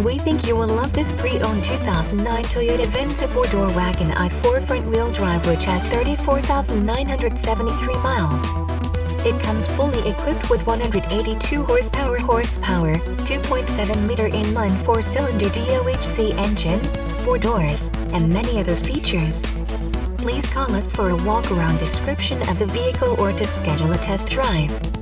We think you will love this pre-owned 2009 Toyota Venza 4-door wagon i4 front-wheel drive which has 34,973 miles. It comes fully equipped with 182 horsepower, 2.7-liter inline 4-cylinder DOHC engine, 4 doors, and many other features. Please call us for a walk-around description of the vehicle or to schedule a test drive.